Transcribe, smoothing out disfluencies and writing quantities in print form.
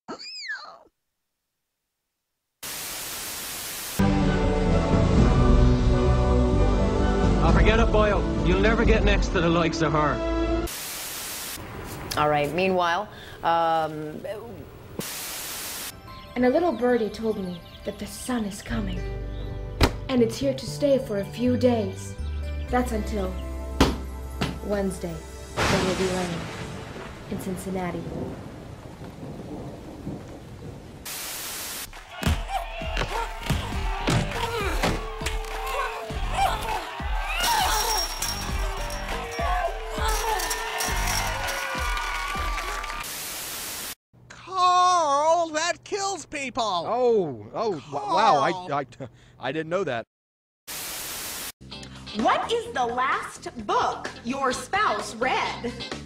Oh, forget it, boyo. You'll never get next to the likes of her. All right, meanwhile, And a little birdie told me that the sun is coming. And it's here to stay for a few days. That's until Wednesday, when we'll be running in Cincinnati. Carl, that kills people. Wow, I didn't know that. What is the last book your spouse read?